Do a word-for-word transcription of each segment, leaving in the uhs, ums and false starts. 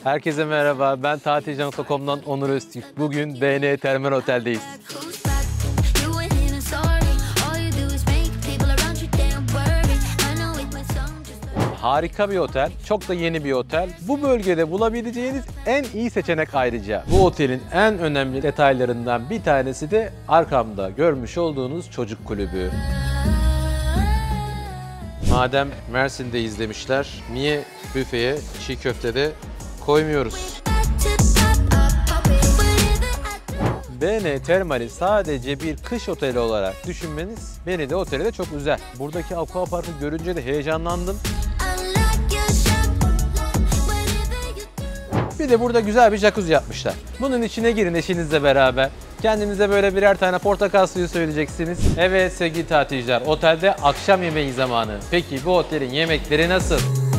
Herkese merhaba, ben tatilci nokta com'dan Onur Öztürk. Bugün B N Termal Otel'deyiz. Harika bir otel, çok da yeni bir otel. Bu bölgede bulabileceğiniz en iyi seçenek ayrıca. Bu otelin en önemli detaylarından bir tanesi de arkamda görmüş olduğunuz çocuk kulübü. Madem Mersin'de izlemişler, niye büfeye çiğ köftede koymuyoruz? B N Termal'i sadece bir kış oteli olarak düşünmeniz beni de otele de çok üzer. Buradaki aquaparkı görünce de heyecanlandım. Bir de burada güzel bir jacuzzi yapmışlar. Bunun içine girin eşinizle beraber. Kendinize böyle birer tane portakal suyu söyleyeceksiniz. Evet sevgili tatilciler, otelde akşam yemeği zamanı. Peki bu otelin yemekleri nasıl?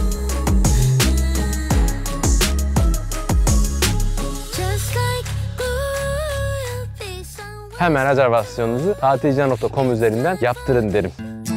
Hemen rezervasyonunuzu tatilci nokta com üzerinden yaptırın derim.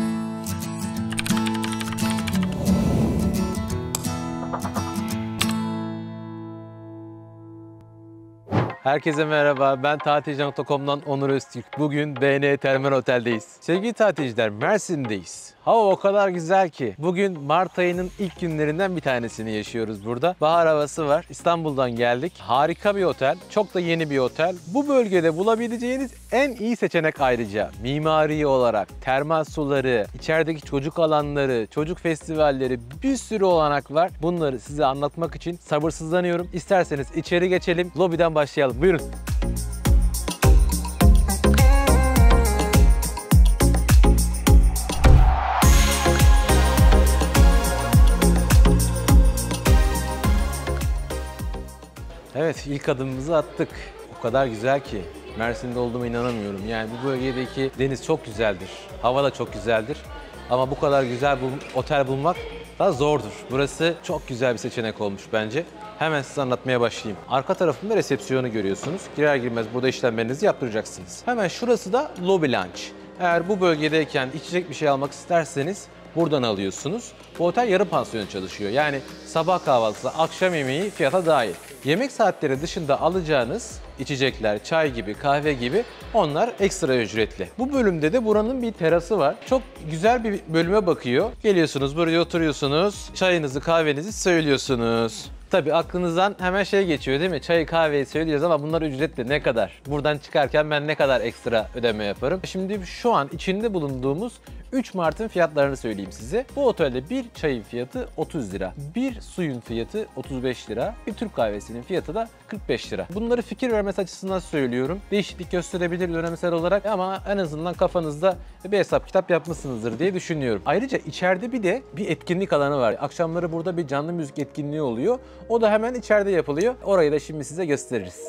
Herkese merhaba, ben tatilci nokta com'dan Onur Öztürk. Bugün B N Termal Otel'deyiz. Sevgili tatilciler, Mersin'deyiz. Hava o kadar güzel ki. Bugün Mart ayının ilk günlerinden bir tanesini yaşıyoruz burada. Bahar havası var. İstanbul'dan geldik. Harika bir otel. Çok da yeni bir otel. Bu bölgede bulabileceğiniz en iyi seçenek ayrıca. Mimari olarak, termal suları, içerideki çocuk alanları, çocuk festivalleri, bir sürü olanak var. Bunları size anlatmak için sabırsızlanıyorum. İsterseniz içeri geçelim. Lobiden başlayalım. Buyurun. Evet, ilk adımımızı attık. O kadar güzel ki Mersin'de olduğuma inanamıyorum. Yani bu bölgedeki deniz çok güzeldir. Hava da çok güzeldir. Ama bu kadar güzel bir otel bulmak da zordur. Burası çok güzel bir seçenek olmuş bence. Hemen size anlatmaya başlayayım. Arka tarafında resepsiyonu görüyorsunuz. Girer girmez burada işlemlerinizi yaptıracaksınız. Hemen şurası da lobby lounge. Eğer bu bölgedeyken içecek bir şey almak isterseniz buradan alıyorsunuz. Bu otel yarı pansiyon çalışıyor. Yani sabah kahvaltısı, akşam yemeği fiyata dahil. Yemek saatleri dışında alacağınız içecekler, çay gibi, kahve gibi onlar ekstra ücretli. Bu bölümde de buranın bir terası var. Çok güzel bir bölüme bakıyor. Geliyorsunuz, buraya oturuyorsunuz, çayınızı, kahvenizi söylüyorsunuz. Tabii aklınızdan hemen şey geçiyor değil mi? Çayı kahveyi söylüyoruz ama bunlar ücretli. Ne kadar? Buradan çıkarken ben ne kadar ekstra ödeme yaparım? Şimdi şu an içinde bulunduğumuz üç Mart'ın fiyatlarını söyleyeyim size. Bu otelde bir çayın fiyatı otuz lira. Bir suyun fiyatı otuz beş lira. Bir Türk kahvesinin fiyatı da kırk beş lira. Bunları fikir vermesi açısından söylüyorum. Değişiklik gösterebilir dönemsel olarak ama en azından kafanızda bir hesap kitap yapmışsınızdır diye düşünüyorum. Ayrıca içeride bir de bir etkinlik alanı var. Akşamları burada bir canlı müzik etkinliği oluyor. O da hemen içeride yapılıyor. Orayı da şimdi size gösteririz.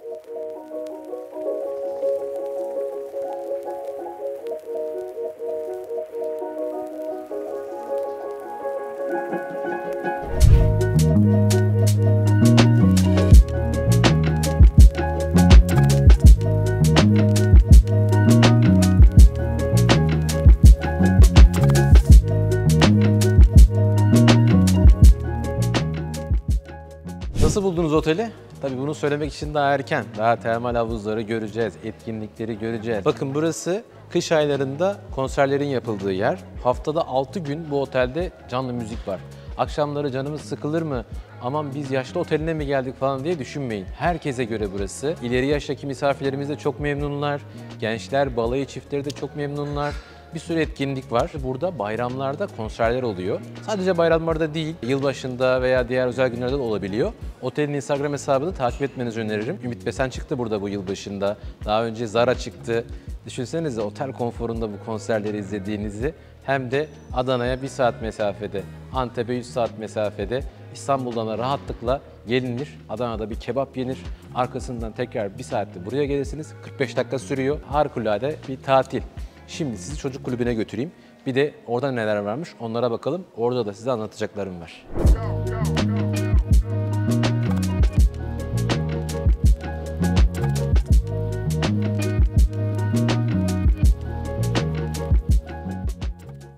Nasıl buldunuz oteli? Tabii bunu söylemek için daha erken. Daha termal havuzları göreceğiz, etkinlikleri göreceğiz. Bakın burası kış aylarında konserlerin yapıldığı yer. Haftada altı gün bu otelde canlı müzik var. Akşamları canımız sıkılır mı? Aman biz yaşlı oteline mi geldik falan diye düşünmeyin. Herkese göre burası. İleri yaştaki misafirlerimiz de çok memnunlar. Gençler, balayı çiftleri de çok memnunlar. Bir sürü etkinlik var. Burada bayramlarda konserler oluyor. Sadece bayramlarda değil, yılbaşında veya diğer özel günlerde de olabiliyor. Otelin Instagram hesabını takip etmenizi öneririm. Ümit Besen çıktı burada bu yılbaşında. Daha önce Zara çıktı. Düşünsenize otel konforunda bu konserleri izlediğinizi. Hem de Adana'ya bir saat mesafede, Antep'e üç saat mesafede, İstanbul'dan rahatlıkla gelinir. Adana'da bir kebap yenir. Arkasından tekrar bir saatte buraya gelirsiniz. kırk beş dakika sürüyor. Harikulade bir tatil. Şimdi sizi çocuk kulübüne götüreyim. Bir de orada neler varmış onlara bakalım. Orada da size anlatacaklarım var.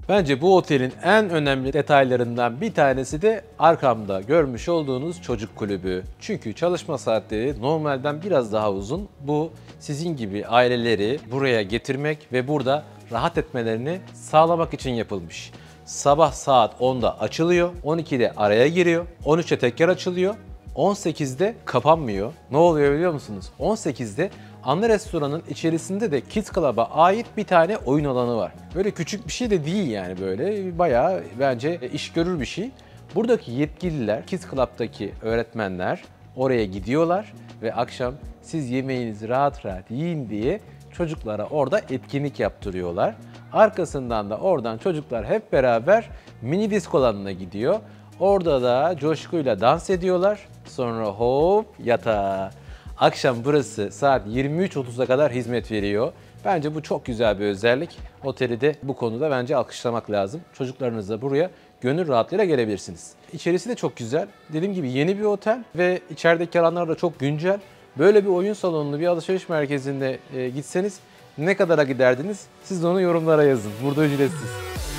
Bence bu otelin en önemli detaylarından bir tanesi de arkamda görmüş olduğunuz çocuk kulübü. Çünkü çalışma saatleri normalden biraz daha uzun. Bu sizin gibi aileleri buraya getirmek ve burada rahat etmelerini sağlamak için yapılmış. Sabah saat onda açılıyor, on ikide araya giriyor, on üçte tekrar açılıyor, on sekizde kapanmıyor. Ne oluyor biliyor musunuz? on sekizde ana restoranın içerisinde de Kids Club'a ait bir tane oyun alanı var. Böyle küçük bir şey de değil yani böyle. Bayağı bence iş görür bir şey. Buradaki yetkililer, Kids Club'daki öğretmenler oraya gidiyorlar ve akşam siz yemeğinizi rahat rahat yiyin diye çocuklara orada etkinlik yaptırıyorlar. Arkasından da oradan çocuklar hep beraber mini disko alanına gidiyor. Orada da coşkuyla dans ediyorlar. Sonra hop yatağa. Akşam burası saat yirmi üç otuza kadar hizmet veriyor. Bence bu çok güzel bir özellik. Oteli de bu konuda bence alkışlamak lazım. Çocuklarınızla buraya gönül rahatlığıyla gelebilirsiniz. İçerisi de çok güzel. Dediğim gibi yeni bir otel ve içerideki alanlar da çok güncel. Böyle bir oyun salonunu bir alışveriş merkezinde e, gitseniz ne kadara giderdiniz? Siz de onu yorumlara yazın. Burada ücretsiz.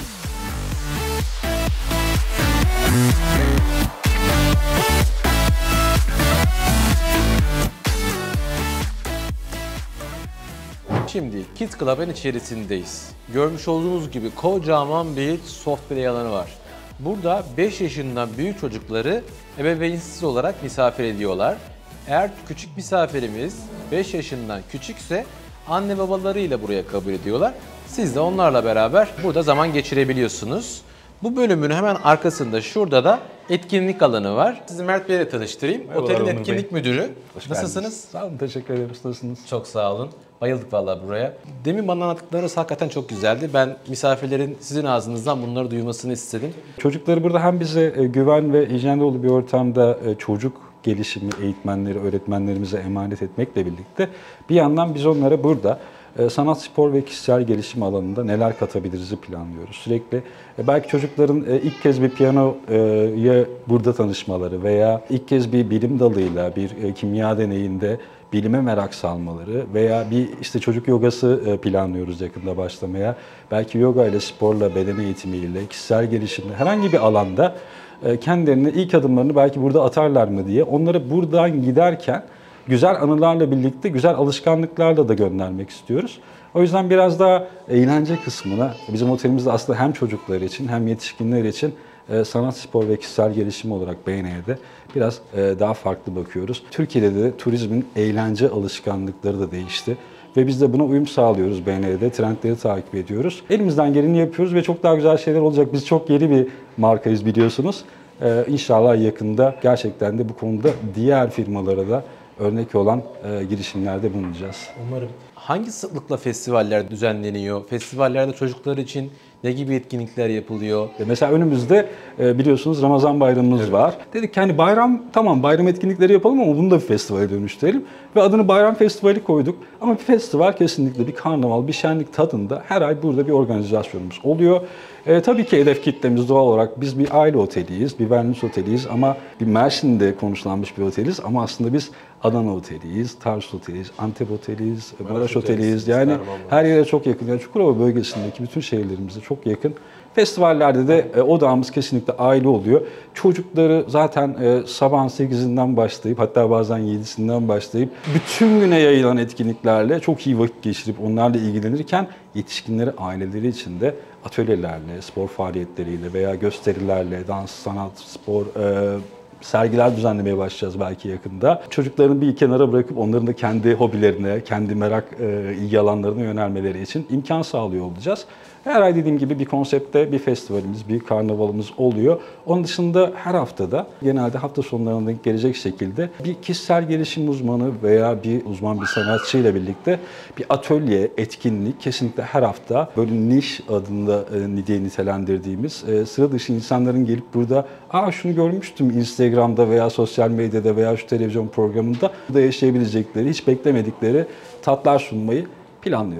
Şimdi Kids Club'ın içerisindeyiz. Görmüş olduğunuz gibi kocaman bir soft play alanı var. Burada beş yaşından büyük çocukları ebeveynsiz olarak misafir ediyorlar. Eğer küçük misafirimiz beş yaşından küçükse anne babalarıyla buraya kabul ediyorlar. Siz de onlarla beraber burada zaman geçirebiliyorsunuz. Bu bölümün hemen arkasında şurada da etkinlik alanı var. Sizi Mert Bey'le tanıştırayım. Merhabalar, Otelin Onur etkinlik Bey. müdürü. Hoş Nasılsınız? geldiniz. Sağ olun, teşekkür ederim. Nasılsınız? Çok sağ olun. Bayıldık vallahi buraya. Demin bana anlattıklarınız hakikaten çok güzeldi. Ben misafirlerin sizin ağzınızdan bunları duymasını istedim. Çocukları burada hem bize e, güven ve hijyen dolu bir ortamda e, çocuk gelişimi eğitmenleri, öğretmenlerimize emanet etmekle birlikte bir yandan biz onlara burada e, sanat, spor ve kişisel gelişim alanında neler katabiliriz'i planlıyoruz. Sürekli e, belki çocukların e, ilk kez bir piyanoya burada tanışmaları veya ilk kez bir bilim dalıyla, bir e, kimya deneyinde bilime merak salmaları veya bir işte çocuk yogası planlıyoruz yakında başlamaya. Belki yoga ile, sporla, beden eğitimiyle, kişisel gelişimle herhangi bir alanda kendilerini ilk adımlarını belki burada atarlar mı diye onları buradan giderken güzel anılarla birlikte güzel alışkanlıklarla da göndermek istiyoruz. O yüzden biraz daha eğlence kısmına bizim otelimizde aslında hem çocuklar için hem yetişkinler için sanat, spor ve kişisel gelişim olarak B N E'de biraz daha farklı bakıyoruz. Türkiye'de de turizmin eğlence alışkanlıkları da değişti. Ve biz de buna uyum sağlıyoruz B N E'de, trendleri takip ediyoruz. Elimizden geleni yapıyoruz ve çok daha güzel şeyler olacak. Biz çok yeni bir markayız biliyorsunuz. Ee, İnşallah yakında gerçekten de bu konuda diğer firmalara da örnek olan e, girişimlerde bulunacağız. Umarım. Hangi sıklıkla festivaller düzenleniyor? Festivallerde çocuklar için ne gibi etkinlikler yapılıyor? Mesela önümüzde biliyorsunuz Ramazan bayramımız evet. var. Dedik ki hani bayram tamam bayram etkinlikleri yapalım ama bunu da bir festivale dönüştürelim. Ve adını Bayram Festivali koyduk. Ama bir festival kesinlikle bir karnaval, bir şenlik tadında her ay burada bir organizasyonumuz oluyor. E, tabii ki hedef kitlemiz doğal olarak biz bir aile oteliyiz, bir wellness oteliyiz ama bir Mersin'de konuşlanmış bir oteliyiz ama aslında biz Adana oteliyiz, Tarsus oteliyiz, Antep oteliyiz, Maraş, Maraş oteliyiz. Yani her yere çok yakın. Yani Çukurova bölgesindeki bütün şehirlerimize çok yakın. Festivallerde de e, odağımız kesinlikle aile oluyor. Çocukları zaten e, sabahın sekizinden başlayıp hatta bazen yedisinden başlayıp bütün güne yayılan etkinliklerle çok iyi vakit geçirip onlarla ilgilenirken yetişkinleri, aileleri için de atölyelerle, spor faaliyetleriyle veya gösterilerle, dans, sanat, spor, e, sergiler düzenlemeye başlayacağız belki yakında. Çocuklarını bir kenara bırakıp onların da kendi hobilerine, kendi merak, e, ilgi alanlarına yönelmeleri için imkan sağlıyor olacağız. Her ay dediğim gibi bir konseptte bir festivalimiz, bir karnavalımız oluyor. Onun dışında her haftada genelde hafta sonlarına denk gelecek şekilde bir kişisel gelişim uzmanı veya bir uzman bir sanatçıyla birlikte bir atölye, etkinlik kesinlikle her hafta böyle niş adında diye nitelendirdiğimiz sıra dışı insanların gelip burada aa şunu görmüştüm Instagram'da veya sosyal medyada veya şu televizyon programında da yaşayabilecekleri, hiç beklemedikleri tatlar sunmayı planlıyoruz.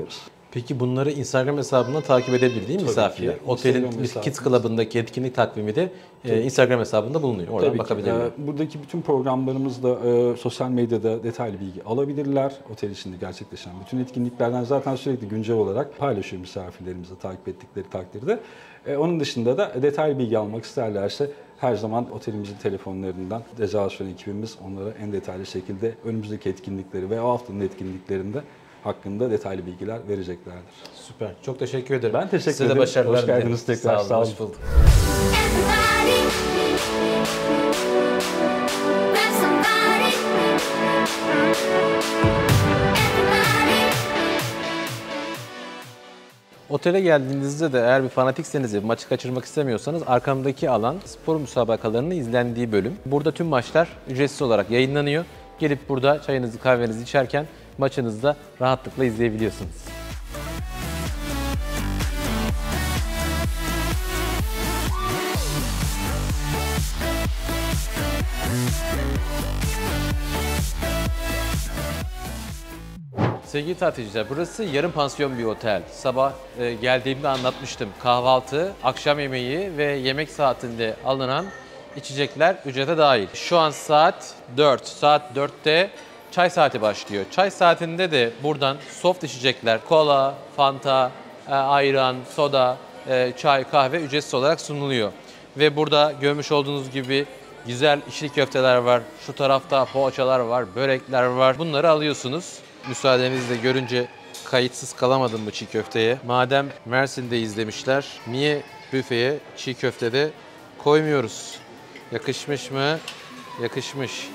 Peki bunları Instagram hesabından takip edebilir değil mi misafirler? ki. Otelin Instagram hesabı. Kids Club'ındaki etkinlik takvimi de e, Instagram hesabında bulunuyor. Oradan Tabii ki. bakabilirler. Ee, Buradaki bütün programlarımızda e, sosyal medyada detaylı bilgi alabilirler. Otel içinde gerçekleşen bütün etkinliklerden zaten sürekli güncel olarak paylaşıyor misafirlerimizle takip ettikleri takdirde. E, onun dışında da detaylı bilgi almak isterlerse her zaman otelimizin telefonlarından rezervasyon ekibimiz onlara en detaylı şekilde önümüzdeki etkinlikleri ve o haftanın etkinliklerinde hakkında detaylı bilgiler vereceklerdir. Süper. Çok teşekkür ederim. Ben teşekkür Size ederim. de başarılar Hoş dilerim. geldiniz tekrar. Sağ olun. Sağ olun. Hoş bulduk. Everybody, grab somebody. Everybody. Otele geldiğinizde de eğer bir fanatikseniz ve maçı kaçırmak istemiyorsanız arkamdaki alan spor müsabakalarının izlendiği bölüm. Burada tüm maçlar ücretsiz olarak yayınlanıyor. Gelip burada çayınızı kahvenizi içerken maçınızı da rahatlıkla izleyebiliyorsunuz. Sevgili tatilciler, burası yarım pansiyon bir otel. Sabah e, geldiğimde anlatmıştım. Kahvaltı, akşam yemeği ve yemek saatinde alınan içecekler ücrete dahil. Şu an saat dört. Saat dörtte çay saati başlıyor. Çay saatinde de buradan soft içecekler, kola, fanta, e, ayran, soda, e, çay, kahve ücretsiz olarak sunuluyor. Ve burada görmüş olduğunuz gibi güzel içli köfteler var. Şu tarafta poğaçalar var, börekler var. Bunları alıyorsunuz. Müsaadenizle görünce kayıtsız kalamadım bu çiğ köfteye. Madem Mersin'de izlemişler, niye büfeye çiğ köfte de koymuyoruz? Yakışmış mı? Yakışmış.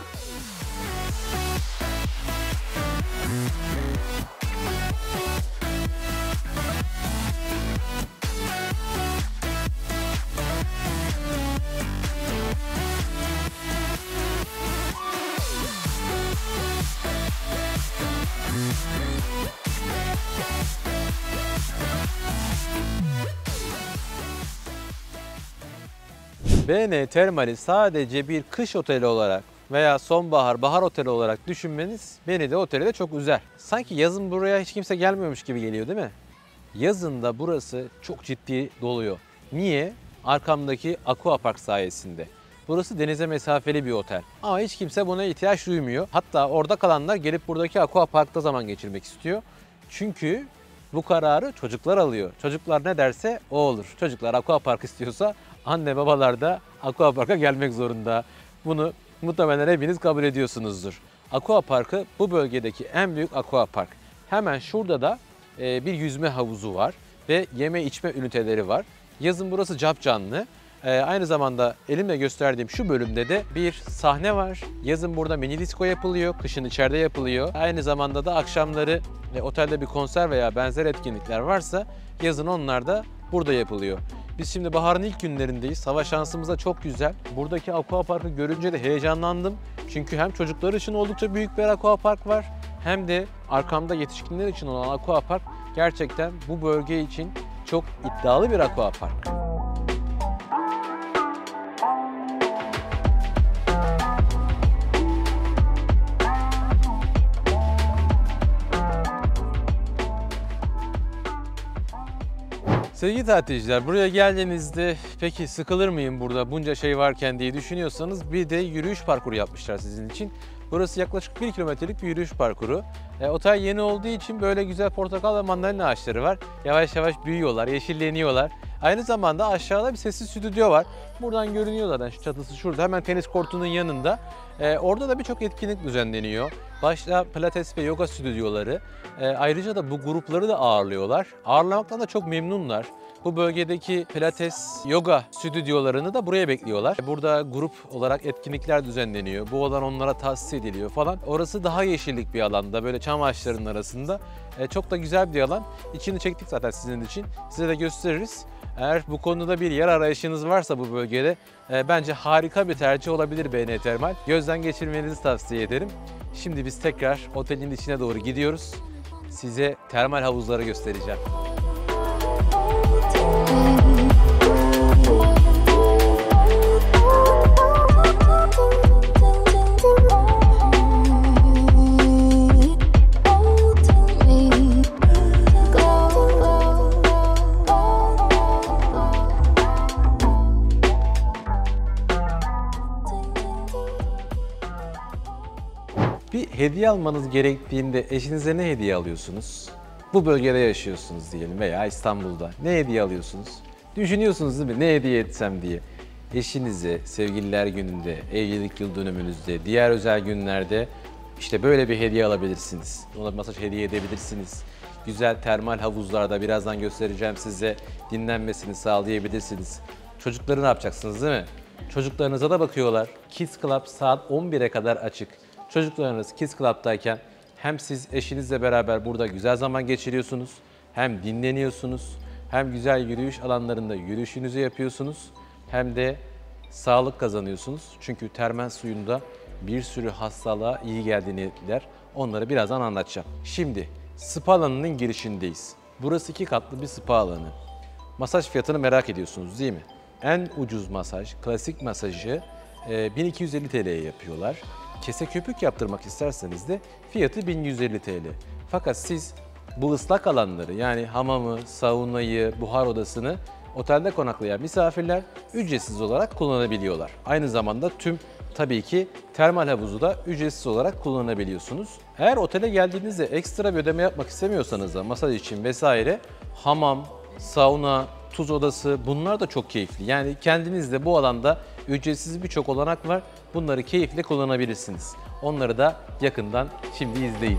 B N Termal'i sadece bir kış oteli olarak veya sonbahar, bahar oteli olarak düşünmeniz beni de otele de çok üzer. Sanki yazın buraya hiç kimse gelmiyormuş gibi geliyor değil mi? Yazın da burası çok ciddi doluyor. Niye? Arkamdaki Aqua Park sayesinde. Burası denize mesafeli bir otel. Ama hiç kimse buna ihtiyaç duymuyor. Hatta orada kalanlar gelip buradaki Aqua Park'ta zaman geçirmek istiyor. Çünkü bu kararı çocuklar alıyor. Çocuklar ne derse o olur. Çocuklar Aqua Park istiyorsa anne babalar da Aqua Park'a gelmek zorunda. Bunu muhtemelen hepiniz kabul ediyorsunuzdur. Aqua Park'ı bu bölgedeki en büyük Aqua Park. Hemen şurada da bir yüzme havuzu var ve yeme içme üniteleri var. Yazın burası capcanlı. Aynı zamanda elimle gösterdiğim şu bölümde de bir sahne var. Yazın burada mini disco yapılıyor, kışın içeride yapılıyor. Aynı zamanda da akşamları otelde bir konser veya benzer etkinlikler varsa yazın onlar da burada yapılıyor. Biz şimdi baharın ilk günlerindeyiz. Hava şansımız da çok güzel. Buradaki Aqua Park'ı görünce de heyecanlandım. Çünkü hem çocuklar için oldukça büyük bir Aqua Park var, hem de arkamda yetişkinler için olan Aqua Park gerçekten bu bölge için çok iddialı bir Aqua Park. Sevgili tatilciler, buraya geldiğinizde peki sıkılır mıyım burada bunca şey varken diye düşünüyorsanız bir de yürüyüş parkuru yapmışlar sizin için. Burası yaklaşık bir kilometrelik bir yürüyüş parkuru. E, otel yeni olduğu için böyle güzel portakal ve mandalina ağaçları var. Yavaş yavaş büyüyorlar, yeşilleniyorlar. Aynı zamanda aşağıda bir sessiz stüdyo var. Buradan görünüyor zaten, şu çatısı şurada. Hemen tenis kortunun yanında. E, orada da birçok etkinlik düzenleniyor. Başta pilates ve yoga stüdyoları. E, ayrıca da bu grupları da ağırlıyorlar. Ağırlamaktan da çok memnunlar. Bu bölgedeki pilates, yoga stüdyolarını da buraya bekliyorlar. Burada grup olarak etkinlikler düzenleniyor. Bu alan onlara tahsis ediliyor falan. Orası daha yeşillik bir alanda, böyle çam ağaçlarının arasında. E, çok da güzel bir alan. İçini çektik zaten sizin için. Size de gösteririz. Eğer bu konuda bir yer arayışınız varsa bu bölgede e, bence harika bir tercih olabilir B N Termal. Gözden geçirmenizi tavsiye ederim. Şimdi biz tekrar otelin içine doğru gidiyoruz. Size termal havuzları göstereceğim. Bir hediye almanız gerektiğinde eşinize ne hediye alıyorsunuz? Bu bölgede yaşıyorsunuz diyelim veya İstanbul'da. Ne hediye alıyorsunuz? Düşünüyorsunuz değil mi? Ne hediye etsem diye. Eşinize sevgililer gününde, evlilik yıl dönümünüzde, diğer özel günlerde işte böyle bir hediye alabilirsiniz. Ona masaj hediye edebilirsiniz. Güzel termal havuzlarda birazdan göstereceğim size, dinlenmesini sağlayabilirsiniz. Çocukları ne yapacaksınız değil mi? Çocuklarınıza da bakıyorlar. Kids Club saat on bire kadar açık. Çocuklarınız Kids Club'dayken hem siz eşinizle beraber burada güzel zaman geçiriyorsunuz, hem dinleniyorsunuz, hem güzel yürüyüş alanlarında yürüyüşünüzü yapıyorsunuz, hem de sağlık kazanıyorsunuz. Çünkü termal suyunda bir sürü hastalığa iyi geldiğini der. Onları birazdan anlatacağım. Şimdi spa alanının girişindeyiz. Burası iki katlı bir spa alanı. Masaj fiyatını merak ediyorsunuz değil mi? En ucuz masaj, klasik masajı bin iki yüz elli T L'ye yapıyorlar. Kese köpük yaptırmak isterseniz de fiyatı bin yüz elli T L. Fakat siz bu ıslak alanları yani hamamı, saunayı, buhar odasını otelde konaklayan misafirler ücretsiz olarak kullanabiliyorlar. Aynı zamanda tüm tabii ki termal havuzu da ücretsiz olarak kullanabiliyorsunuz. Eğer otele geldiğinizde ekstra bir ödeme yapmak istemiyorsanız da masaj için vesaire hamam, sauna, tuz odası bunlar da çok keyifli. Yani kendiniz de bu alanda ücretsiz birçok olanak var. Bunları keyifle kullanabilirsiniz. Onları da yakından şimdi izleyin.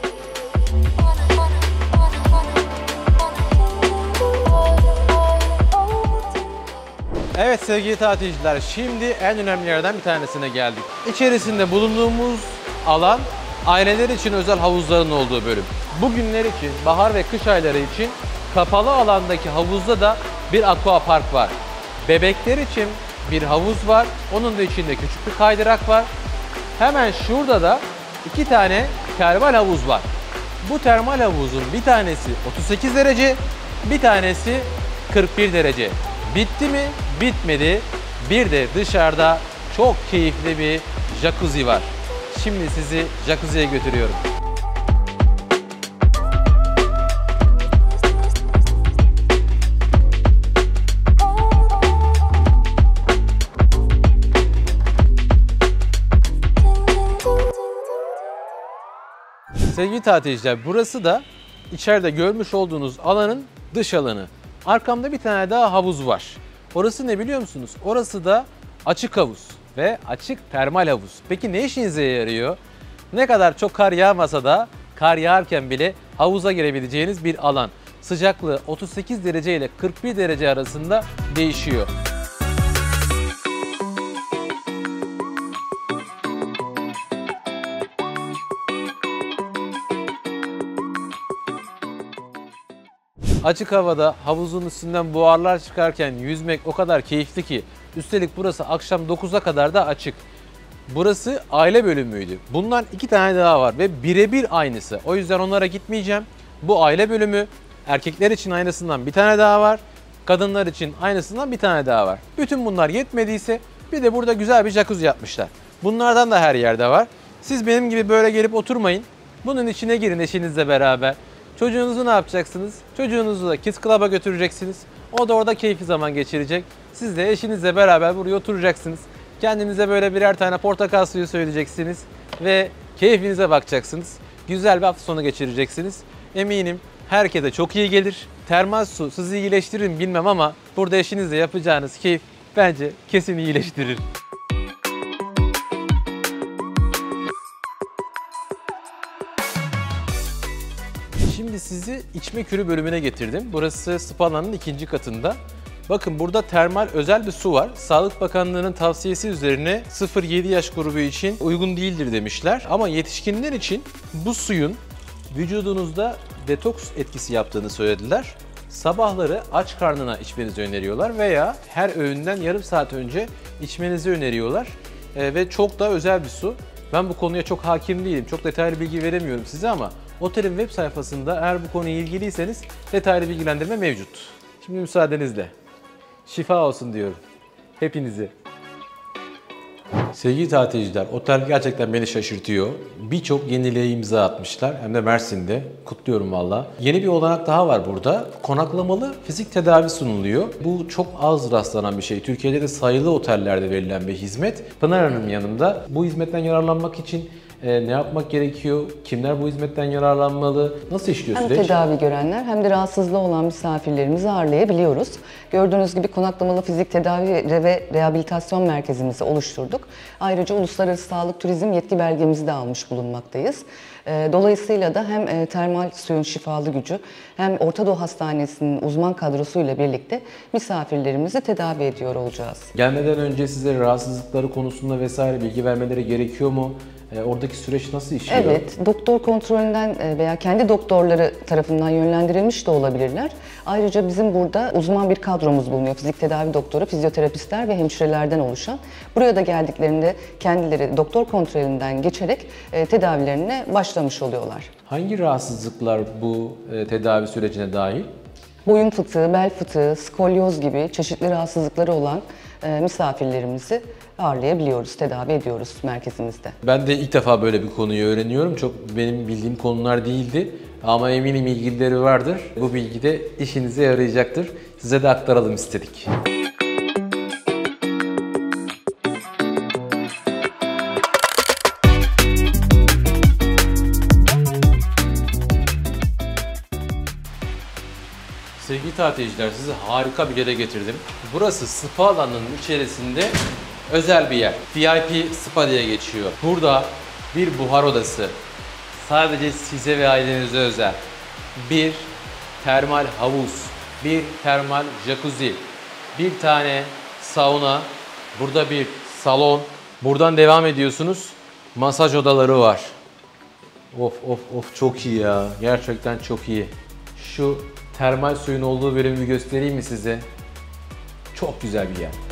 Evet sevgili tatilciler, şimdi en önemli yerden bir tanesine geldik. İçerisinde bulunduğumuz alan aileler için özel havuzların olduğu bölüm. Bugünler için, bahar ve kış ayları için kapalı alandaki havuzda da bir aquapark var. Bebekler için bir havuz var. Onun da içinde küçük bir kaydırak var. Hemen şurada da iki tane termal havuz var. Bu termal havuzun bir tanesi otuz sekiz derece, bir tanesi kırk bir derece. Bitti mi? Bitmedi. Bir de dışarıda çok keyifli bir jacuzzi var. Şimdi sizi jacuzziye götürüyorum. Sevgili tatilciler, burası da içeride görmüş olduğunuz alanın dış alanı. Arkamda bir tane daha havuz var. Orası ne biliyor musunuz? Orası da açık havuz ve açık termal havuz. Peki ne işinize yarıyor? Ne kadar çok kar yağmasa da kar yağarken bile havuza girebileceğiniz bir alan. Sıcaklığı otuz sekiz derece ile kırk bir derece arasında değişiyor. Açık havada havuzun üstünden buharlar çıkarken yüzmek o kadar keyifli ki. Üstelik burası akşam dokuza kadar da açık. Burası aile bölümüydü. Bundan iki tane daha var ve birebir aynısı. O yüzden onlara gitmeyeceğim. Bu aile bölümü. Erkekler için aynısından bir tane daha var. Kadınlar için aynısından bir tane daha var. Bütün bunlar yetmediyse bir de burada güzel bir jacuzzi yapmışlar. Bunlardan da her yerde var. Siz benim gibi böyle gelip oturmayın. Bunun içine girin eşinizle beraber. Çocuğunuzu ne yapacaksınız? Çocuğunuzu da Kids Club'a götüreceksiniz. O da orada keyifli zaman geçirecek. Siz de eşinizle beraber buraya oturacaksınız. Kendinize böyle birer tane portakal suyu söyleyeceksiniz. Ve keyfinize bakacaksınız. Güzel bir hafta sonu geçireceksiniz. Eminim herkese çok iyi gelir. Termal su sizi iyileştirir mi bilmem ama burada eşinizle yapacağınız keyif bence kesin iyileştirir. Şimdi sizi içme kürü bölümüne getirdim. Burası spa alanının ikinci katında. Bakın burada termal özel bir su var. Sağlık Bakanlığı'nın tavsiyesi üzerine sıfır yedi yaş grubu için uygun değildir demişler. Ama yetişkinler için bu suyun vücudunuzda detoks etkisi yaptığını söylediler. Sabahları aç karnına içmenizi öneriyorlar veya her öğünden yarım saat önce içmenizi öneriyorlar. Ee, ve çok da özel bir su. Ben bu konuya çok hakim değilim. Çok detaylı bilgi veremiyorum size ama otelin web sayfasında eğer bu konuya ilgiliyseniz detaylı bilgilendirme mevcut. Şimdi müsaadenizle. Şifa olsun diyorum. Hepinize. Sevgili tatilciler, otel gerçekten beni şaşırtıyor. Birçok yeniliğe imza atmışlar. Hem de Mersin'de. Kutluyorum valla. Yeni bir olanak daha var burada. Konaklamalı fizik tedavi sunuluyor. Bu çok az rastlanan bir şey. Türkiye'de de sayılı otellerde verilen bir hizmet. Pınar Hanım yanımda. Bu hizmetten yararlanmak için E, ne yapmak gerekiyor? Kimler bu hizmetten yararlanmalı? Nasıl işliyor Hem süreç? tedavi görenler hem de rahatsızlığı olan misafirlerimizi ağırlayabiliyoruz. Gördüğünüz gibi konaklamalı fizik tedavi ve rehabilitasyon merkezimizi oluşturduk. Ayrıca Uluslararası Sağlık Turizm yetki belgemizi de almış bulunmaktayız. Dolayısıyla da hem termal suyun şifalı gücü hem Orta Doğu Hastanesi'nin uzman kadrosuyla birlikte misafirlerimizi tedavi ediyor olacağız. Gelmeden önce size rahatsızlıkları konusunda vesaire bilgi vermeleri gerekiyor mu? E, oradaki süreç nasıl işliyor? Evet, doktor kontrolünden veya kendi doktorları tarafından yönlendirilmiş de olabilirler. Ayrıca bizim burada uzman bir kadromuz bulunuyor. Fizik tedavi doktoru, fizyoterapistler ve hemşirelerden oluşan. Buraya da geldiklerinde kendileri doktor kontrolünden geçerek e, tedavilerine başlamış oluyorlar. Hangi rahatsızlıklar bu e, tedavi sürecine dahil? Boyun fıtığı, bel fıtığı, skolyoz gibi çeşitli rahatsızlıkları olan e, misafirlerimizi ağırlayabiliyoruz, tedavi ediyoruz merkezimizde. Ben de ilk defa böyle bir konuyu öğreniyorum. Çok benim bildiğim konular değildi. Ama eminim ilgilileri vardır. Bu bilgi de işinize yarayacaktır. Size de aktaralım istedik. Sevgili tatilciler, sizi harika bir yere getirdim. Burası spa alanının içerisinde özel bir yer. V I P Spa diye geçiyor. Burada bir buhar odası, sadece size ve ailenize özel. Bir termal havuz, bir termal jacuzzi, bir tane sauna, burada bir salon. Buradan devam ediyorsunuz. Masaj odaları var. Of of of, çok iyi ya. Gerçekten çok iyi. Şu termal suyun olduğu bölümü göstereyim mi size? Çok güzel bir yer.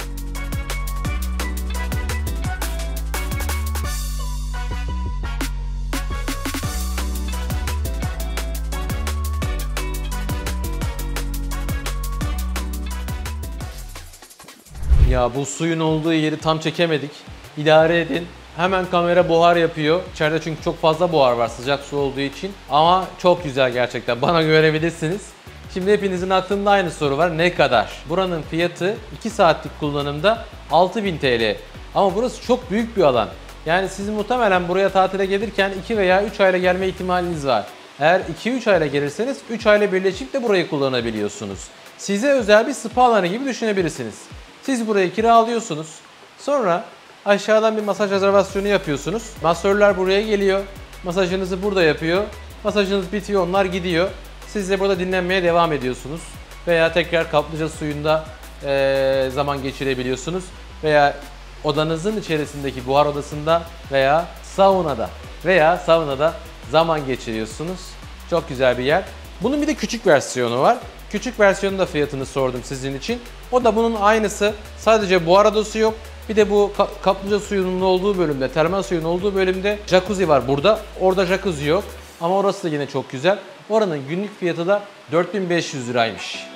Ya bu suyun olduğu yeri tam çekemedik. İdare edin. Hemen kamera buhar yapıyor. İçeride çünkü çok fazla buhar var sıcak su olduğu için. Ama çok güzel gerçekten. Bana güvenebilirsiniz. Şimdi hepinizin aklında aynı soru var. Ne kadar? Buranın fiyatı iki saatlik kullanımda altı bin T L. Ama burası çok büyük bir alan. Yani siz muhtemelen buraya tatile gelirken iki veya üç ayla gelme ihtimaliniz var. Eğer iki üç ayla gelirseniz üç ayla birleşip de burayı kullanabiliyorsunuz. Size özel bir spa alanı gibi düşünebilirsiniz. Siz burayı kiralıyorsunuz. Sonra aşağıdan bir masaj rezervasyonu yapıyorsunuz. Masörler buraya geliyor. Masajınızı burada yapıyor. Masajınız bitiyor, onlar gidiyor. Siz de burada dinlenmeye devam ediyorsunuz. Veya tekrar kaplıca suyunda e, zaman geçirebiliyorsunuz. Veya odanızın içerisindeki buhar odasında veya saunada veya saunada zaman geçiriyorsunuz. Çok güzel bir yer. Bunun bir de küçük versiyonu var. Küçük versiyonun da fiyatını sordum sizin için. O da bunun aynısı. Sadece buhar odası yok. Bir de bu kaplıca suyunun olduğu bölümde, termal suyun olduğu bölümde jacuzzi var burada. Orada jacuzzi yok. Ama orası da yine çok güzel. Oranın günlük fiyatı da dört bin beş yüz liraymış.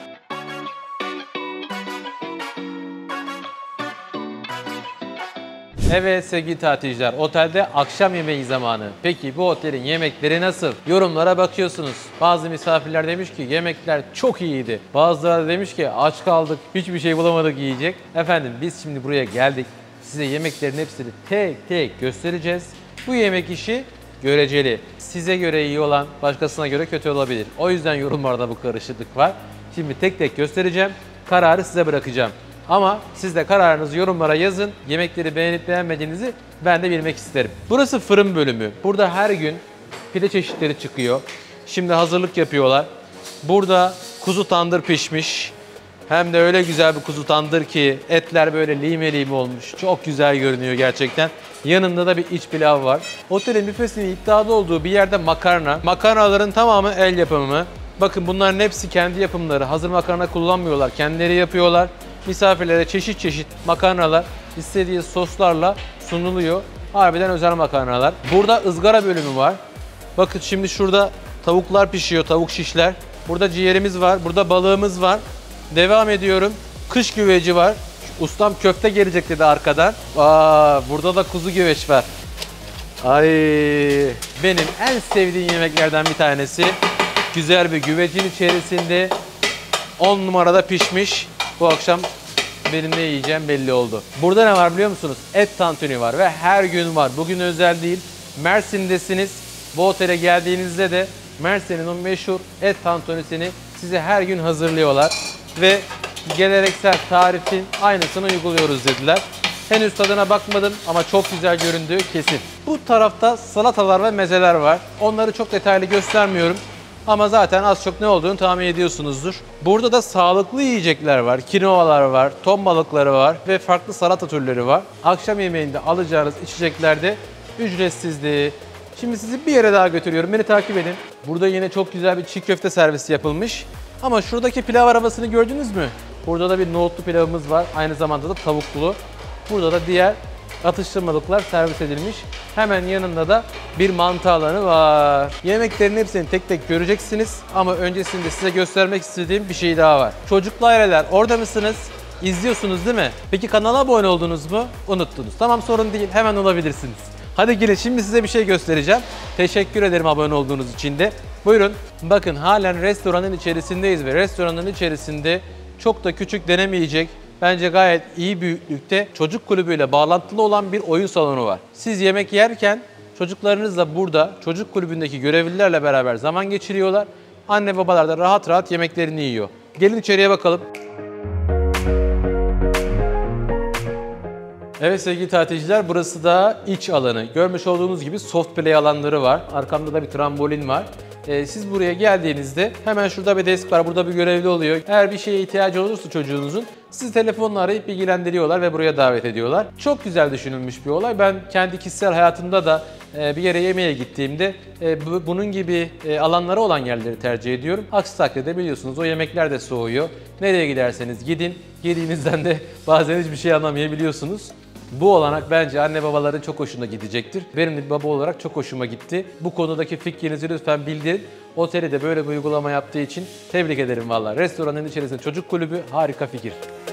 Evet sevgili tatilciler, otelde akşam yemeği zamanı. Peki bu otelin yemekleri nasıl? Yorumlara bakıyorsunuz. Bazı misafirler demiş ki yemekler çok iyiydi. Bazıları demiş ki aç kaldık, hiçbir şey bulamadık yiyecek. Efendim biz şimdi buraya geldik. Size yemeklerin hepsini tek tek göstereceğiz. Bu yemek işi göreceli. Size göre iyi olan başkasına göre kötü olabilir. O yüzden yorumlarda bu karışıklık var. Şimdi tek tek göstereceğim. Kararı size bırakacağım. Ama siz de kararınızı yorumlara yazın. Yemekleri beğenip beğenmediğinizi ben de bilmek isterim. Burası fırın bölümü. Burada her gün pide çeşitleri çıkıyor. Şimdi hazırlık yapıyorlar. Burada kuzu tandır pişmiş. Hem de öyle güzel bir kuzu tandır ki etler böyle lime lime olmuş. Çok güzel görünüyor gerçekten. Yanında da bir iç pilav var. Otelin büfesinin iddialı olduğu bir yerde makarna. Makarnaların tamamı el yapımı. Bakın bunların hepsi kendi yapımları. Hazır makarna kullanmıyorlar. Kendileri yapıyorlar. Misafirlere çeşit çeşit makarnalar istediği soslarla sunuluyor. Harbiden özel makarnalar. Burada ızgara bölümü var. Bakın şimdi şurada tavuklar pişiyor, tavuk şişler. Burada ciğerimiz var, burada balığımız var. Devam ediyorum. Kış güveci var. Ustam köfte gelecek dedi arkadan. Aa, burada da kuzu güveç var. Ay, benim en sevdiğim yemeklerden bir tanesi. Güzel bir güvecin içerisinde on numarada pişmiş. Bu akşam benim ne yiyeceğim belli oldu. Burada ne var biliyor musunuz? Et tantuni var ve her gün var. Bugün özel değil. Mersin'desiniz. Bu otele geldiğinizde de Mersin'in o meşhur et tantunisini size her gün hazırlıyorlar. Ve geleneksel tarifin aynısını uyguluyoruz dediler. Henüz tadına bakmadım ama çok güzel göründüğü kesin. Bu tarafta salatalar ve mezeler var. Onları çok detaylı göstermiyorum. Ama zaten az çok ne olduğunu tahmin ediyorsunuzdur. Burada da sağlıklı yiyecekler var. Kinoalar var, ton balıkları var ve farklı salata türleri var. Akşam yemeğinde alacağınız içeceklerde ücretsizliği. Şimdi sizi bir yere daha götürüyorum. Beni takip edin. Burada yine çok güzel bir çiğ köfte servisi yapılmış. Ama şuradaki pilav arabasını gördünüz mü? Burada da bir nohutlu pilavımız var. Aynı zamanda da tavuklu. Burada da diğer atıştırmalıklar servis edilmiş. Hemen yanında da bir mantı alanı var. Yemeklerin hepsini tek tek göreceksiniz. Ama öncesinde size göstermek istediğim bir şey daha var. Çocuklu aileler orada mısınız? İzliyorsunuz değil mi? Peki kanala abone oldunuz mu? Unuttunuz. Tamam, sorun değil. Hemen olabilirsiniz. Hadi gelin, şimdi size bir şey göstereceğim. Teşekkür ederim abone olduğunuz için de. Buyurun. Bakın halen restoranın içerisindeyiz ve restoranın içerisinde çok da küçük denemeyecek, bence gayet iyi büyüklükte çocuk kulübüyle bağlantılı olan bir oyun salonu var. Siz yemek yerken çocuklarınızla burada çocuk kulübündeki görevlilerle beraber zaman geçiriyorlar. Anne babalar da rahat rahat yemeklerini yiyor. Gelin içeriye bakalım. Evet sevgili tatilciler, burası da iç alanı. Görmüş olduğunuz gibi soft play alanları var. Arkamda da bir trambolin var. Ee, siz buraya geldiğinizde hemen şurada bir desk var, burada bir görevli oluyor. Eğer bir şeye ihtiyacı olursa çocuğunuzun sizi telefonla arayıp bilgilendiriyorlar ve buraya davet ediyorlar. Çok güzel düşünülmüş bir olay. Ben kendi kişisel hayatımda da e, bir yere yemeğe gittiğimde e, bu, bunun gibi e, alanları olan yerleri tercih ediyorum. Aksi takdirde biliyorsunuz o yemekler de soğuyor. Nereye giderseniz gidin, yediğinizden de bazen hiçbir şey anlamayabiliyorsunuz. Bu olanak bence anne babaların çok hoşuna gidecektir. Benim de bir baba olarak çok hoşuma gitti. Bu konudaki fikrinizi lütfen bildirin. Oteli de böyle bir uygulama yaptığı için tebrik ederim valla. Restoranın içerisinde çocuk kulübü harika fikir.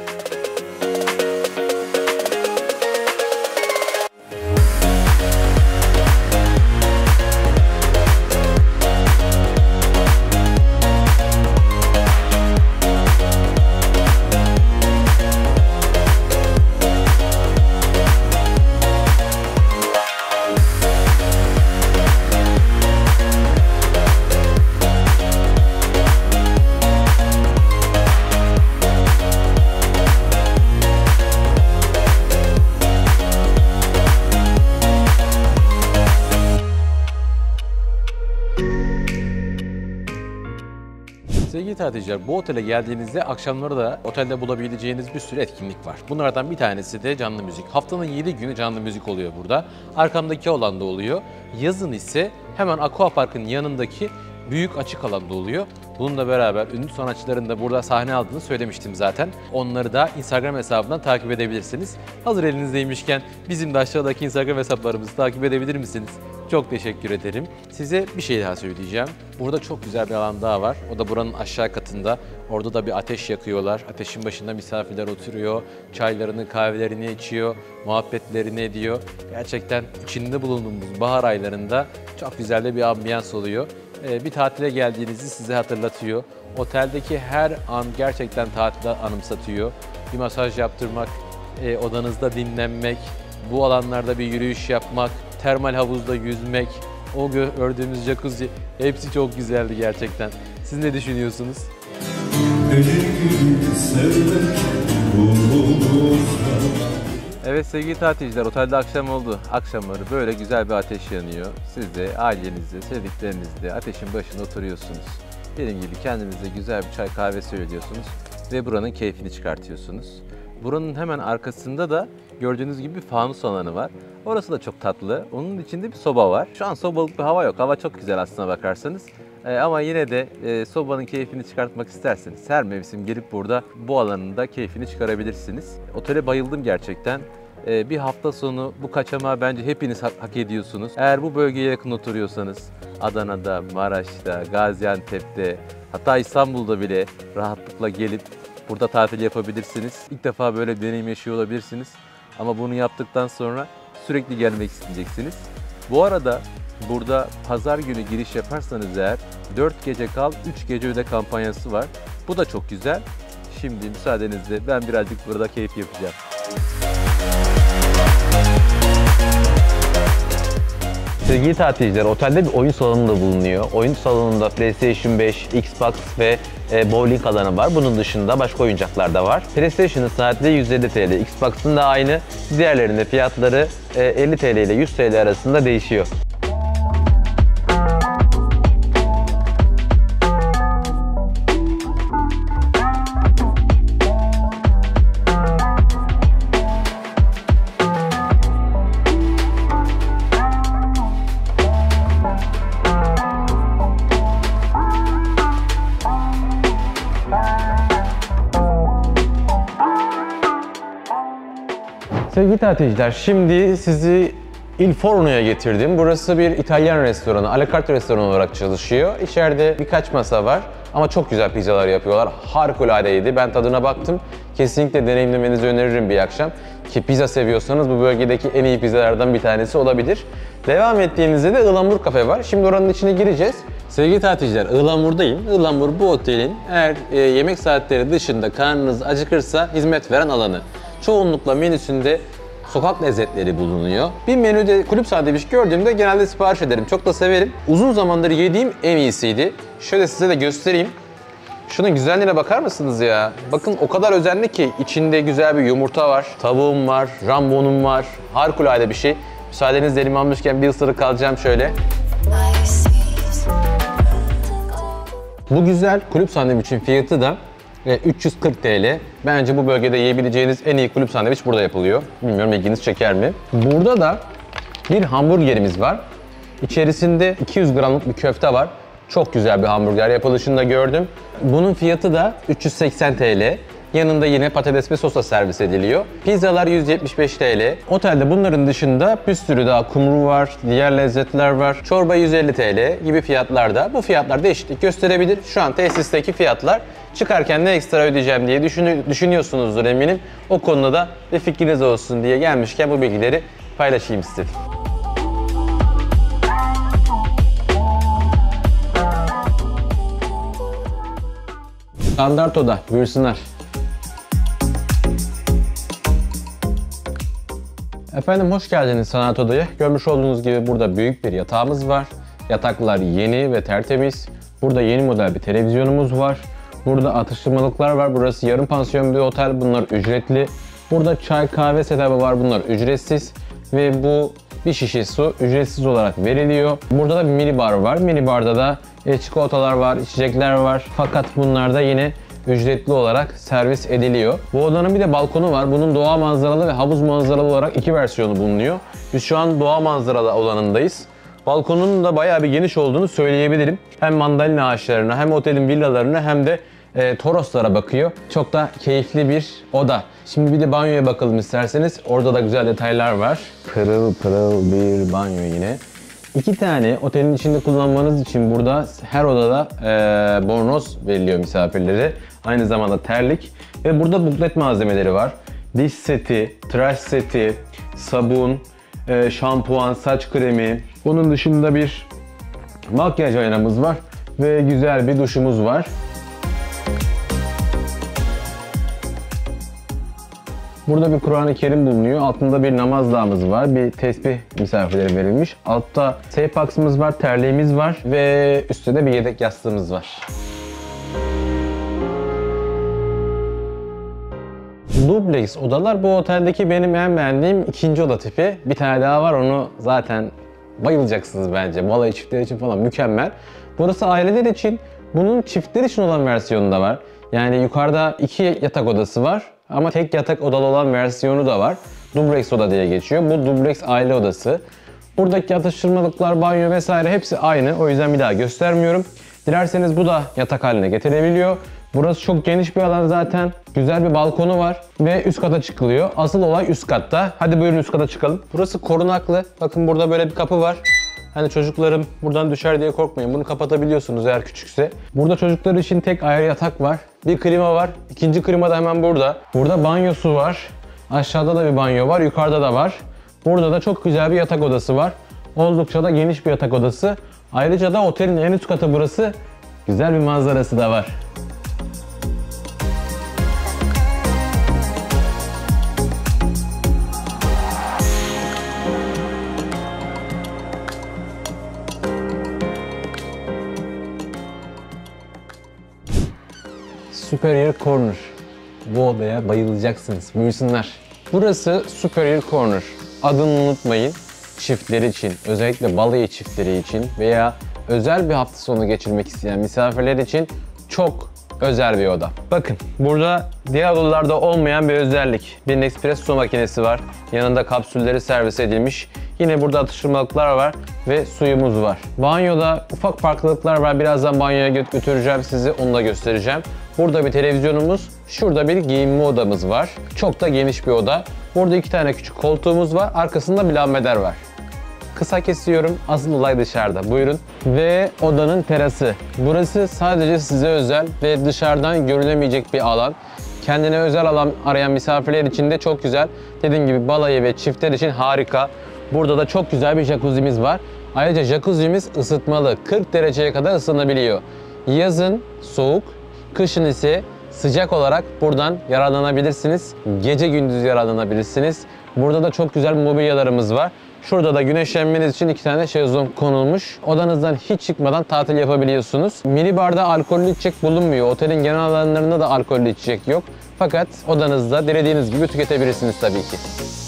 Sevgili tatilciler, bu otele geldiğinizde akşamları da otelde bulabileceğiniz bir sürü etkinlik var. Bunlardan bir tanesi de canlı müzik. Haftanın yedi günü canlı müzik oluyor burada. Arkamdaki alanda oluyor. Yazın ise hemen Aquapark'ın yanındaki büyük açık alanda oluyor. Bununla beraber ünlü sanatçıların da burada sahne aldığını söylemiştim zaten. Onları da Instagram hesabından takip edebilirsiniz. Hazır elinizdeymişken bizim de aşağıdaki Instagram hesaplarımızı takip edebilir misiniz? Çok teşekkür ederim. Size bir şey daha söyleyeceğim. Burada çok güzel bir alan daha var. O da buranın aşağı katında. Orada da bir ateş yakıyorlar. Ateşin başında misafirler oturuyor. Çaylarını, kahvelerini içiyor. Muhabbetlerini ediyor. Gerçekten içinde bulunduğumuz bahar aylarında çok güzel de bir ambiyans oluyor. Bir tatile geldiğinizi size hatırlatıyor. Oteldeki her an gerçekten tatile anımsatıyor. Bir masaj yaptırmak, odanızda dinlenmek, bu alanlarda bir yürüyüş yapmak, termal havuzda yüzmek, o gördüğümüz jacuzzi, hepsi çok güzeldi gerçekten. Siz ne düşünüyorsunuz? Evet sevgili tatilciler, otelde akşam oldu. Akşamları böyle güzel bir ateş yanıyor. Siz de ailenizle, sevdiklerinizle ateşin başında oturuyorsunuz. Benim gibi kendinize güzel bir çay kahve söylüyorsunuz ve buranın keyfini çıkartıyorsunuz. Buranın hemen arkasında da gördüğünüz gibi bir fanus alanı var. Orası da çok tatlı. Onun içinde bir soba var. Şu an sobalık bir hava yok. Hava çok güzel aslına bakarsanız. Ee, ama yine de e, sobanın keyfini çıkartmak isterseniz her mevsim gelip burada bu alanın da keyfini çıkarabilirsiniz. Otele bayıldım gerçekten. Ee, bir hafta sonu bu kaçamağı bence hepiniz hak, hak ediyorsunuz. Eğer bu bölgeye yakın oturuyorsanız Adana'da, Maraş'ta, Gaziantep'te, hatta İstanbul'da bile rahatlıkla gelip burada tatil yapabilirsiniz. İlk defa böyle bir deneyim yaşıyor olabilirsiniz. Ama bunu yaptıktan sonra sürekli gelmek isteyeceksiniz. Bu arada burada pazar günü giriş yaparsanız eğer dört gece kal, üç gece öde kampanyası var. Bu da çok güzel. Şimdi müsaadenizle ben birazcık burada keyif yapacağım. Sevgili tatilciler, otelde bir oyun salonu da bulunuyor. Oyun salonunda PlayStation beş, Xbox ve e, bowling alanı var. Bunun dışında başka oyuncaklar da var. PlayStation'ın saati yüz elli TL, Xbox'ın da aynı. Diğerlerinde fiyatları e, elli TL ile yüz TL arasında değişiyor. Sevgili tatilciler, şimdi sizi Il Forno'ya getirdim. Burası bir İtalyan restoranı, à la carte restoran olarak çalışıyor. İçeride birkaç masa var ama çok güzel pizzalar yapıyorlar. Harikuladeydi. Ben tadına baktım. Kesinlikle deneyimlemenizi öneririm bir akşam. Ki pizza seviyorsanız bu bölgedeki en iyi pizzalardan bir tanesi olabilir. Devam ettiğinizde de Ihlamur Kafe var. Şimdi oranın içine gireceğiz. Sevgili tatilciler, Ihlamur'dayım. Ihlamur bu otelin eğer e, yemek saatleri dışında karnınız acıkırsa hizmet veren alanı. Çoğunlukla menüsünde sokak lezzetleri bulunuyor. Bir menüde kulüp sandviç gördüğümde genelde sipariş ederim. Çok da severim. Uzun zamandır yediğim en iyisiydi. Şöyle size de göstereyim. Şunun güzelliğine bakar mısınız ya? Bakın o kadar özenli ki içinde güzel bir yumurta var, tavuğum var, jambonum var. Harikulade bir şey. Müsaadenizle elim almışken bir ısırık alacağım şöyle. Bu güzel kulüp sandviçin fiyatı da üç yüz kırk TL. Bence bu bölgede yiyebileceğiniz en iyi kulüp sandviç burada yapılıyor. Bilmiyorum ilginiz çeker mi? Burada da bir hamburgerimiz var. İçerisinde iki yüz gramlık bir köfte var. Çok güzel bir hamburger yapılışını da gördüm. Bunun fiyatı da üç yüz seksen TL. Yanında yine patates ve sosla servis ediliyor. Pizzalar yüz yetmiş beş TL. Otelde bunların dışında bir sürü daha kumru var, diğer lezzetler var. Çorba yüz elli TL gibi fiyatlarda. Bu fiyatlar değişiklik gösterebilir. Şu an tesisteki fiyatlar. Çıkarken ne ekstra ödeyeceğim diye düşün, düşünüyorsunuzdur eminim. O konuda da bir fikriniz olsun diye gelmişken bu bilgileri paylaşayım istedim. Standart oda, buyursunlar. Efendim hoş geldiniz Sanat Oda'ya. Görmüş olduğunuz gibi burada büyük bir yatağımız var. Yataklar yeni ve tertemiz. Burada yeni model bir televizyonumuz var. Burada atıştırmalıklar var. Burası yarım pansiyon bir otel. Bunlar ücretli. Burada çay kahve setup'ı var. Bunlar ücretsiz. Ve bu bir şişe su ücretsiz olarak veriliyor. Burada da bir mini bar var. Mini barda da e, çikolatalar var, içecekler var. Fakat bunlar da yine ücretli olarak servis ediliyor. Bu odanın bir de balkonu var. Bunun doğa manzaralı ve havuz manzaralı olarak iki versiyonu bulunuyor. Biz şu an doğa manzaralı olanındayız. Balkonun da bayağı bir geniş olduğunu söyleyebilirim. Hem mandalina ağaçlarına hem otelin villalarına hem de e, Toroslara bakıyor. Çok da keyifli bir oda. Şimdi bir de banyoya bakalım isterseniz. Orada da güzel detaylar var. Pırıl pırıl bir banyo yine. İki tane otelin içinde kullanmanız için burada her odada e, bornoz veriliyor misafirlere. Aynı zamanda terlik ve burada buklet malzemeleri var. Diş seti, tıraş seti, sabun, e, şampuan, saç kremi. Bunun dışında bir makyaj aynamız var ve güzel bir duşumuz var. Burada bir Kur'an-ı Kerim bulunuyor. Altında bir namaz dağımız var. Bir tesbih misafirlere verilmiş. Altta safe box'ımız var, terliğimiz var ve üstte de bir yedek yastığımız var. Dubleks odalar bu oteldeki benim en beğendiğim ikinci oda tipi. Bir tane daha var, onu zaten bayılacaksınız bence. Balayı çiftleri için falan mükemmel. Burası aileler için, bunun çiftler için olan versiyonu da var. Yani yukarıda iki yatak odası var ama tek yatak odalı olan versiyonu da var. Dubleks oda diye geçiyor. Bu dubleks aile odası. Buradaki atıştırmalıklar, banyo vesaire hepsi aynı. O yüzden bir daha göstermiyorum. Dilerseniz bu da yatak haline getirebiliyor. Burası çok geniş bir alan zaten. Güzel bir balkonu var ve üst kata çıkılıyor. Asıl olay üst katta. Hadi buyurun üst kata çıkalım. Burası korunaklı. Bakın burada böyle bir kapı var. Hani çocuklarım buradan düşer diye korkmayın. Bunu kapatabiliyorsunuz eğer küçükse. Burada çocuklar için tek ayrı yatak var. Bir klima var. İkinci klima da hemen burada. Burada banyosu var. Aşağıda da bir banyo var. Yukarıda da var. Burada da çok güzel bir yatak odası var. Oldukça da geniş bir yatak odası. Ayrıca da otelin en üst katı burası. Güzel bir manzarası da var. Superior Corner. Bu odaya bayılacaksınız. Buyursunlar. Burası Superior Corner. Adını unutmayın. Çiftler için, özellikle balayı çiftleri için veya özel bir hafta sonu geçirmek isteyen misafirler için çok özel bir oda. Bakın burada diğer odalarda olmayan bir özellik. Bir espresso makinesi var. Yanında kapsülleri servis edilmiş. Yine burada atıştırmalıklar var ve suyumuz var. Banyoda ufak farklılıklar var. Birazdan banyoya gö- götüreceğim sizi. Onu da göstereceğim. Burada bir televizyonumuz. Şurada bir giyinme odamız var. Çok da geniş bir oda. Burada iki tane küçük koltuğumuz var. Arkasında bir lambader var. Kısa kesiyorum. Asıl olay dışarıda. Buyurun. Ve odanın terası. Burası sadece size özel ve dışarıdan görülemeyecek bir alan. Kendine özel alan arayan misafirler için de çok güzel. Dediğim gibi balayı ve çiftler için harika. Burada da çok güzel bir jacuzzi'miz var. Ayrıca jacuzzi'miz ısıtmalı. kırk dereceye kadar ısınabiliyor. Yazın soğuk, kışın ise sıcak olarak buradan yararlanabilirsiniz. Gece gündüz yararlanabilirsiniz. Burada da çok güzel mobilyalarımız var. Şurada da güneşlenmeniz için iki tane şezlong konulmuş. Odanızdan hiç çıkmadan tatil yapabiliyorsunuz. Minibarda alkollü içecek bulunmuyor. Otelin genel alanlarında da alkollü içecek yok. Fakat odanızda dilediğiniz gibi tüketebilirsiniz tabii ki.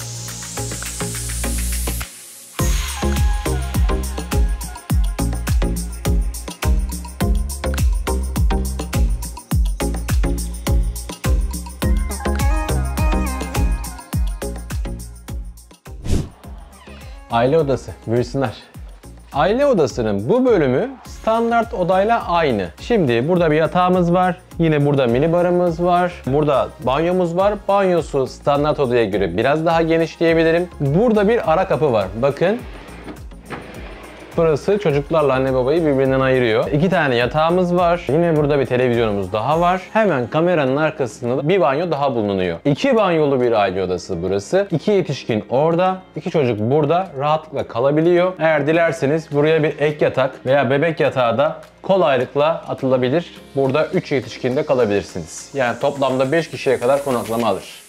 Aile odası, buyursunlar. Aile odasının bu bölümü standart odayla aynı. Şimdi burada bir yatağımız var. Yine burada mini barımız var. Burada banyomuz var. Banyosu standart odaya göre biraz daha geniş diyebilirim. Burada bir ara kapı var. Bakın. Burası çocuklarla anne babayı birbirinden ayırıyor. İki tane yatağımız var. Yine burada bir televizyonumuz daha var. Hemen kameranın arkasında da bir banyo daha bulunuyor. İki banyolu bir aile odası burası. İki yetişkin orada, iki çocuk burada rahatlıkla kalabiliyor. Eğer dilerseniz buraya bir ek yatak veya bebek yatağı da kolaylıkla atılabilir. Burada üç yetişkin de kalabilirsiniz. Yani toplamda beş kişiye kadar konaklama alır.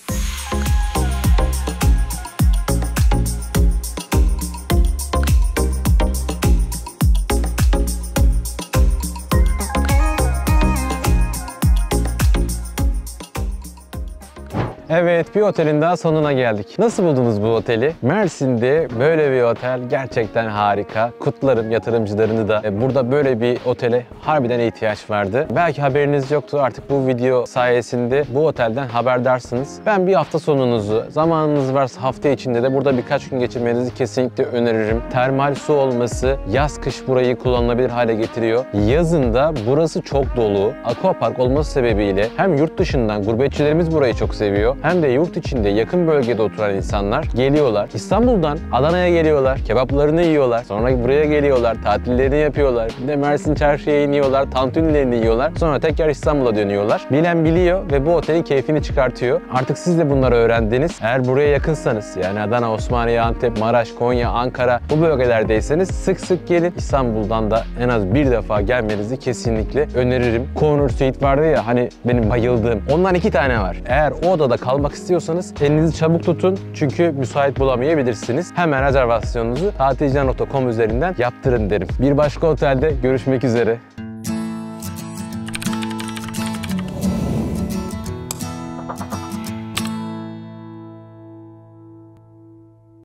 Evet, bir otelin daha sonuna geldik. Nasıl buldunuz bu oteli? Mersin'de böyle bir otel gerçekten harika. Kutlarım yatırımcılarını da. Burada böyle bir otele harbiden ihtiyaç vardı. Belki haberiniz yoktu. Artık bu video sayesinde bu otelden haberdarsınız. Ben bir hafta sonunuzu, zamanınız varsa hafta içinde de burada birkaç gün geçirmenizi kesinlikle öneririm. Termal su olması yaz kış burayı kullanılabilir hale getiriyor. Yazında burası çok dolu. Aquapark olması sebebiyle hem yurt dışından gurbetçilerimiz burayı çok seviyor. Hem de yurt içinde yakın bölgede oturan insanlar geliyorlar. İstanbul'dan Adana'ya geliyorlar. Kebaplarını yiyorlar. Sonra buraya geliyorlar. Tatillerini yapıyorlar. Bir de Mersin Çarşı'ya iniyorlar. Tantunilerini yiyorlar. Sonra tekrar İstanbul'a dönüyorlar. Bilen biliyor ve bu otelin keyfini çıkartıyor. Artık siz de bunları öğrendiniz. Eğer buraya yakınsanız yani Adana, Osmaniye, Antep, Maraş, Konya, Ankara bu bölgelerdeyseniz sık sık gelin. İstanbul'dan da en az bir defa gelmenizi kesinlikle öneririm. Corner Suite vardı ya hani benim bayıldığım. Ondan iki tane var. Eğer o odada kalmak istiyorsanız elinizi çabuk tutun çünkü müsait bulamayabilirsiniz. Hemen rezervasyonunuzu tatilciler nokta com üzerinden yaptırın derim. Bir başka otelde görüşmek üzere.